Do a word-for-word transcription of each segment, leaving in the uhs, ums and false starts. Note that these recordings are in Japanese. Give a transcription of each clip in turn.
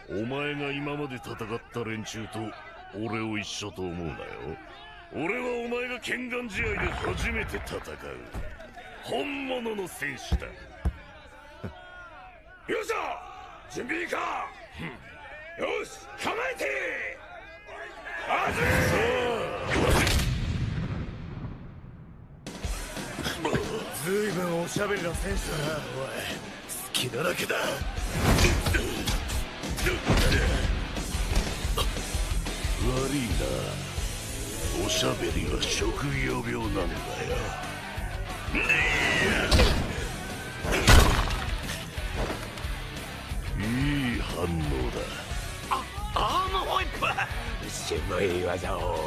お前が今まで戦った連中と俺を一緒と思うなよ。俺はお前が剣眼試合で初めて戦う本物の戦士だ。よっしゃ、準備いいか。よし、構えて。あずずいぶんおしゃべりな戦士だな。おい、好きなだけだ。悪いな、おしゃべりは職業病なんだよ。いい反応だ。あ、アームホイップ。渋い技を。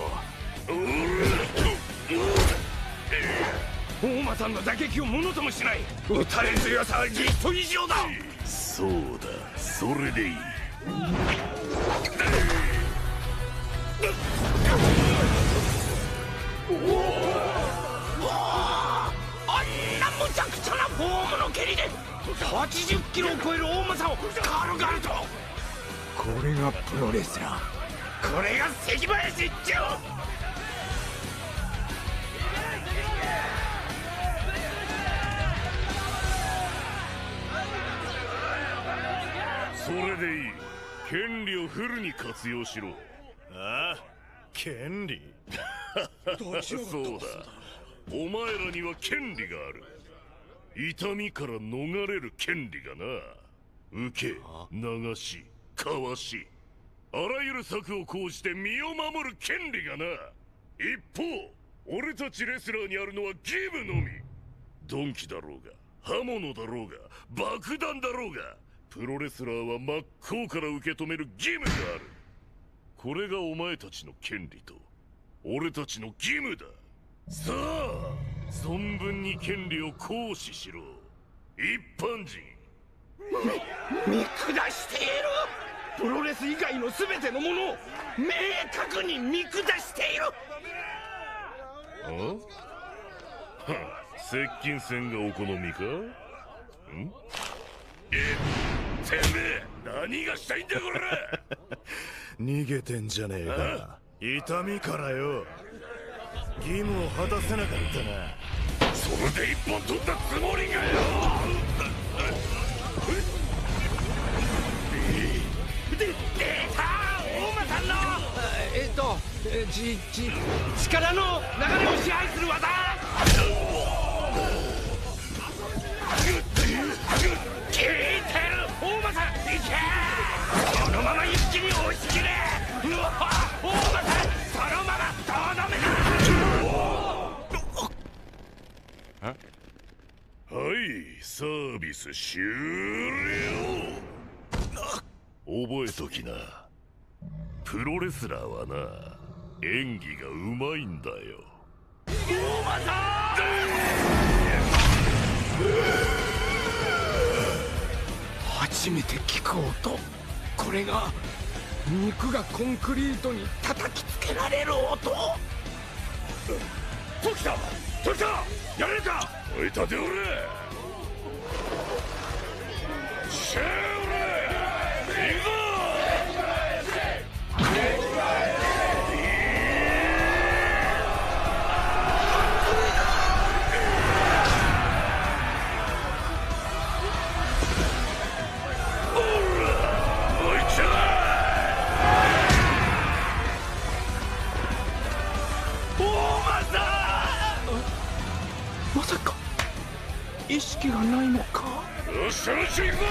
大間さんの打撃をものともしない。打たれ強さはリスト以上だ。そうだ、それでいい。あんなむちゃくちゃなフォームの蹴りではちじゅっキロを超える大間さんを軽々と。これがプロレスラー、これが関林一丁。それでいい。権利をフルに活用しろ。ああ、権利そうだ、お前らには権利がある。痛みから逃れる権利がな。受け、流し、かわし、あらゆる策を講じて身を守る権利がな。一方、俺たちレスラーにあるのは義務のみ。鈍器だろうが刃物だろうが爆弾だろうが、プロレスラーは真っ向から受け止める義務がある。これがお前たちの権利と俺たちの義務だ。さあ、存分に権利を行使しろ、一般人。見下している。プロレス以外の全てのものを明確に見下している。あ？は、接近戦がお好みか？ん？え、てめえ何がしたいんだこれ。逃げてんじゃねえか。痛みからよ。義務を果たせなかったな。それで一本取ったつもりかよ。で、出た大間さんのえっとちち力の流れを支配する技。効いてる。大間さん、いけ。そのまま一気に押し切れ。うわ、大間さん、そのままとどめだ。はい、サービス終了。覚えときな、プロレスラーはな、演技がうまいんだよ。大間さん。初めて聞く音。これが肉がコンクリートに叩きつけられる音。時田、時田、やれるか。おい、立ておれ。シェーレ、いくぞ。まさか意識がないのか。よっしゃ、よっしゃ、行くぞ。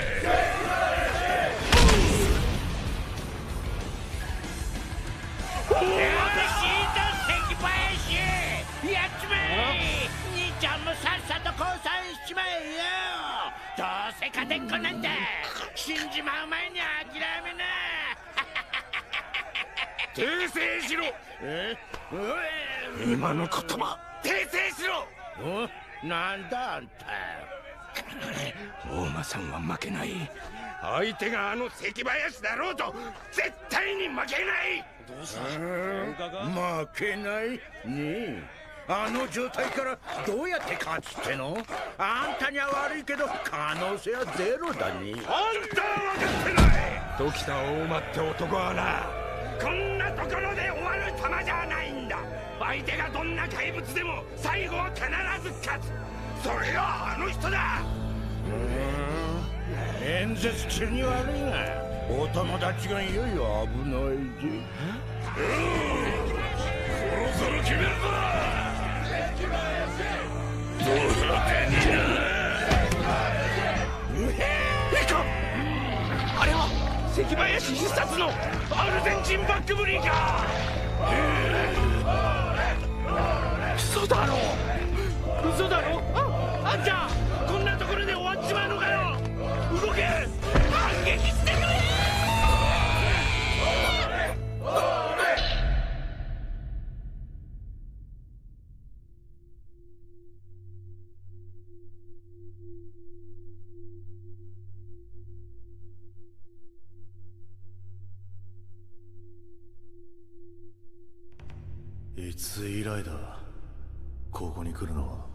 やっちまえ。兄ちゃんもさっさと降参しちまえよ。どうせ勝てっこなんだ。死んじまう前に諦めな。訂正しろ。え？今の言葉訂正しろ。お、なんだあんた。大間さんは負けない。相手があの関林だろうと絶対に負けない。どうした？負けないねえ。あの状態からどうやって勝つっての？あんたには悪いけど可能性はゼロだね。あんたは分かってない。 時田大馬って男はな、こんなところで終わる玉じゃないんだ。相手がどんな怪物でも最後は必ず勝つ。それがあの人だ。うん、演説中に悪いがお友達がいよいよ危ないぜ。そろそろ決めるぞ。どうだ手にな。いかん、あれは関林必殺のアルゼンチンバックブリーか。嘘だろ嘘だろ。あ、あんちゃん、こんなところで終わっちまうのかよ。動け、反撃してくれ。 いつ以来だここに来るのは。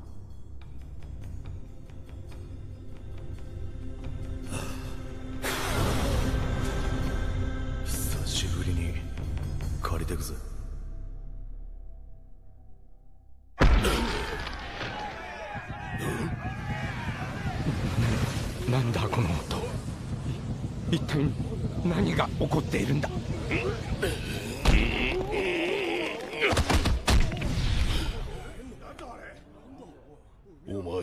久しぶりに借りてくぜ。 なんだこの音。一体何が起こっているんだ。 お前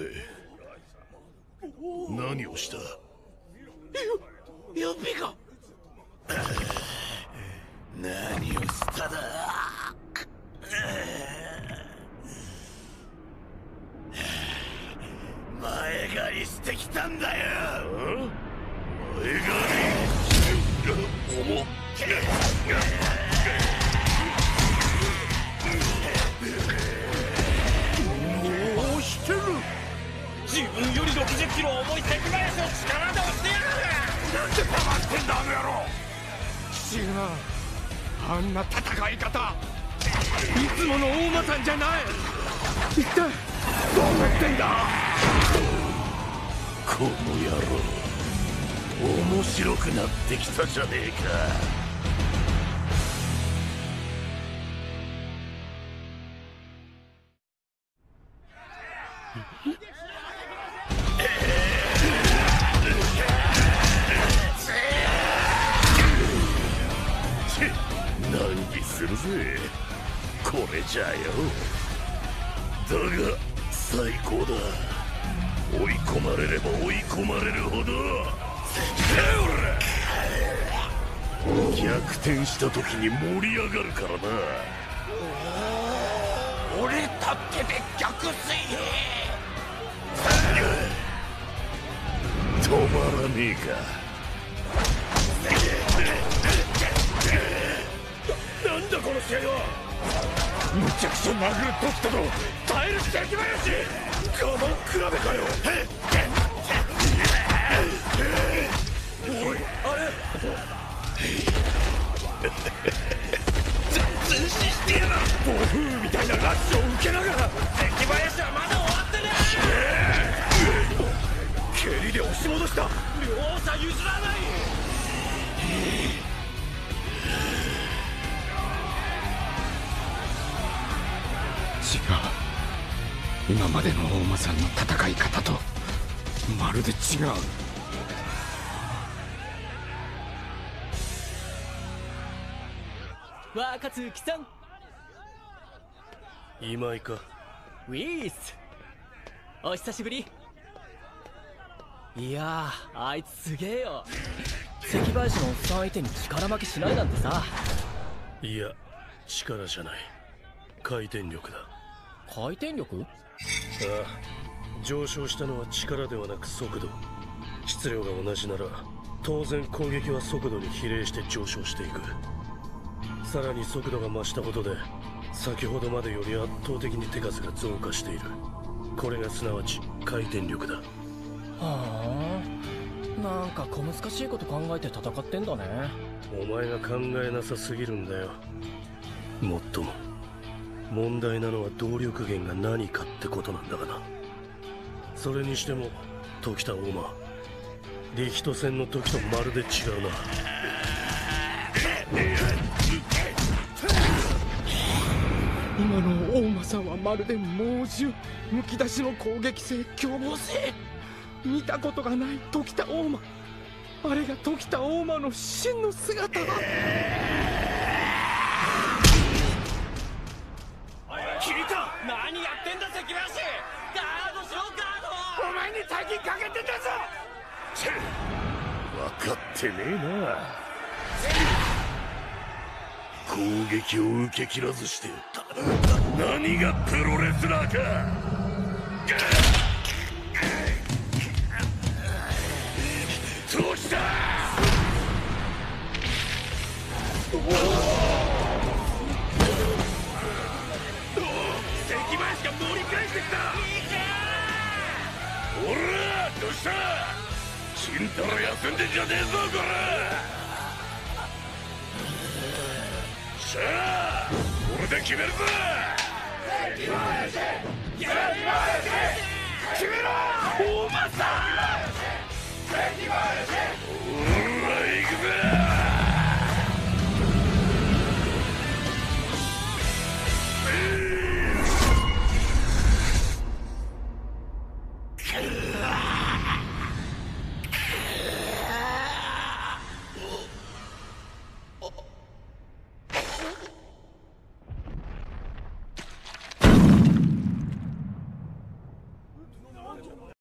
何をした。 ゆ指が何をしただ。前借りしてきたんだよ。前借り重っ。 もうしてる。自分よりろくじゅっキロ重い関林を力で押してやる。なんで黙ってんだあの野郎。違う、あんな戦い方いつもの大間さんじゃない。一体どうなってんだ。 この野郎面白くなってきたじゃねえか。難儀するぜこれじゃよ。だが最高だ。追い込まれれば追い込まれるほど逆転した時に盛り上がるからな。 俺たってで逆水平止まらねえか。 なんだこの試合は。むちゃくちゃ殴る時と耐える関林。我慢比べかよ。おいあれ全然死してやな。暴風雨みたいなラッシュを受けながら関林はまだ終わってねえ。蹴りで押し戻した。両者譲らない。違う、今までの大間さんの戦い方とまるで違う。 若月さん、 今井か。 ウィース、お久しぶり。いやー、あいつすげえよ。関林のおっさん相手に力負けしないなんてさ。 いや力じゃない、回転力だ。 回転力？ ああ、上昇したのは力ではなく速度。質量が同じなら当然攻撃は速度に比例して上昇していく。さらに速度が増したことで先ほどまでより圧倒的に手数が増加している。これがすなわち回転力だ。 はあ、なんか小難しいこと考えて戦ってんだね。 お前が考えなさすぎるんだよ。もっとも問題なのは動力源が何かってことなんだがな。それにしても時田大間、リヒト戦の時とまるで違うな。 今の大間さんはまるで猛獣、むき出しの攻撃性、凶暴性。見たことがない時田大間。あれが時田大間の真の姿だ。 聞いた。何やってんだ関林。ガードしろガード。 お前に大金かけてたぞ。 分かってねえな。攻撃を受け切らずして何がプロレスラーか。どうした。関林が盛り返してきた。おらどうした。ちんたら休んでんじゃねえぞこら。さあ俺で決めるぞ。関林！関林！